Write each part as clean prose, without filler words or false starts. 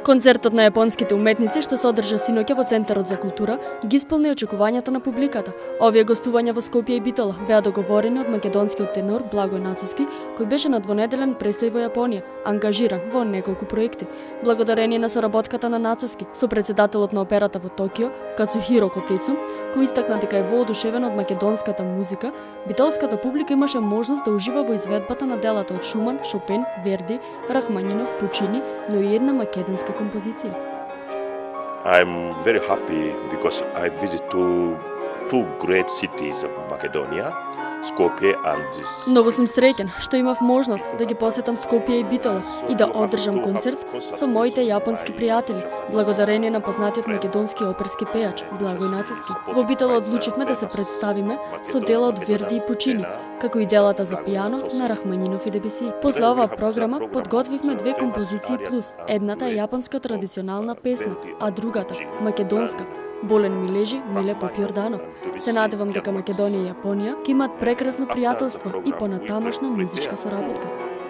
Концертот на јапонските уметници што се одржа синоќа во Центарот за култура ги исполни очекувањата на публиката. Овие гостувања во Скопје и Битола беа договорени од македонскиот тенор Благој Нацовски, кој беше на двонеделен престој во Јапонија, ангажиран во неколку проекти. Благодарение на соработката на Нацовски со претседателот на операта во Токио, Кацухиро Котецу, кој истакна дека е воодушевен од македонската музика, битолската публика имаше можност да ужива во изведбата на делата од Шуман, Шопен, Верди, Рахманинов, Пучини, но и една македонска композиција. I'm very happy because I visit two great cities of Macedonia, Skopje and this. Многу сум среќен што имав можност да ги посетам Скопје и Битола и да одржам концерт со моите јапонски пријатели, благодарение на познатиот македонски оперски пејач Благој Нацовски. Во Битола одлучивме да се представиме со дела од Верди и Пучини, како и делата за пијано на Рахманинов и Дебеси. После оваа програма подготвивме две композиции плюс. Едната е јапонска традиционална песна, а другата македонска Болен ми лежи, Миле Поп Јорданов. Се надевам дека Македонија и Јапонија ќе имаат прекрасно пријателство и понатамошна музичка соработка.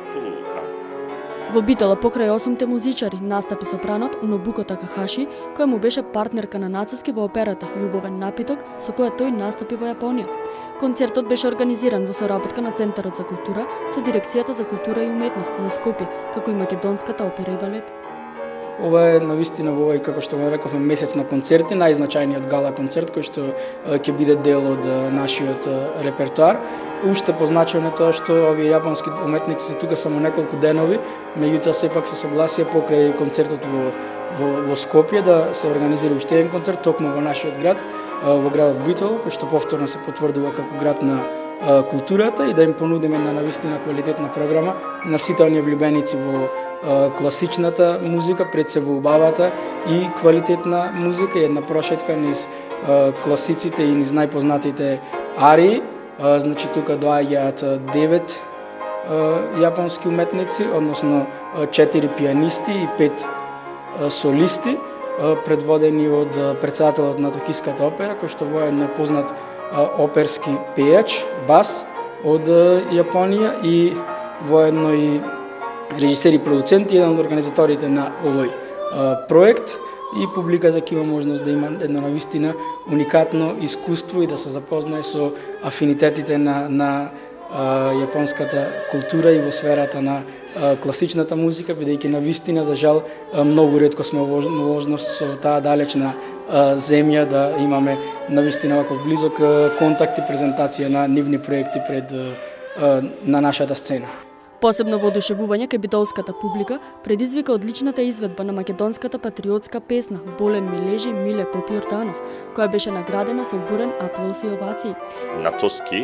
Во Битола покрај 8 музичари настапи сопранот Нобуко Такахаши, која му беше партнерка на Нацовски во операта Љубовен напиток, со која тој настапи во Јапонија. Концертот беше организиран во соработка на Центарот за култура со Дирекцијата за култура и уметност на Скопје, како и Македонската опера и балет. Ова е навистина во овој, како што го рековме, месец на концерти, најзначајниот гала концерт кој што ќе биде дел од нашиот репертоар. Уште позначено тоа што овие јапонски уметници се тука само неколку денови, меѓутоа сепак се согласија покрај концертот во Скопје да се организира уште еден концерт токму во нашиот град, во градот Битола, кој што повторно се потврдува како град на културата и да им понудиме една навистина квалитетна програма на сите оние влюбеници во класичната музика, пред се во убавата и квалитетна музика, една прошетка низ класиците и низ најпознатите арии. Значи тука доаѓаат 9 јапонски уметници, односно 4 пијанисти и 5 солисти, предводени од претседателот на Токиската опера, кој што воедно е познат оперски пејач, бас од Јапонија и воедно и режисер и продуцент, еден од организаторите на овој проект, и публиката ќе има можност да има едно навистина уникатно искуство и да се запознае со афинитетите на јапонската култура и во сферата на класичната музика, бидејќи навистина за жал многу ретко сме во можност со таа далечна земја да имаме навистина ваков близок контакт и презентација на нивни проекти пред на нашата сцена. Посебно воодушевување кај битолската публика предизвика одличната изведба на македонската патриотска песна Болен ми лежи, Миле Поп Јорданов, која беше наградена со бурен аплауз и овации. Nacovski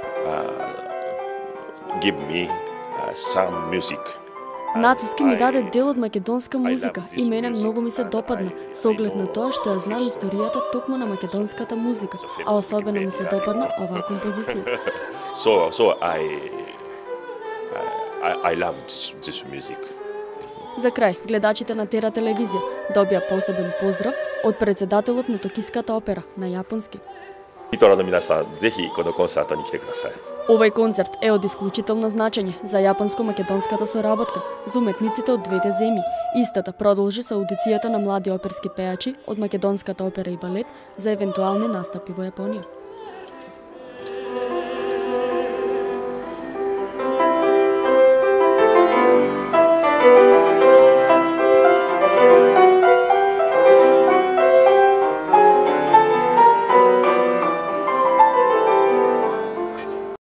give me some music. Нацовски ми даде дел од македонска музика и мене многу ми се допадна, со оглед на тоа што ја знам историјата токму на македонската музика, а особено ми се допадна оваа композиција. So I love this music. За крај, гледачите на Тера телевизија добија посебен поздрав од претседателот на Токиската опера на јапонски. ビトラの皆さん、ぜひこのコンサートに来てください。 Овој концерт е од исклучително значење за јапонско-македонската соработка за уметниците од двете земји. Истата продолжи со аудицијата на млади оперски пејачи од Македонската опера и балет за евентуални настапи во Јапонија.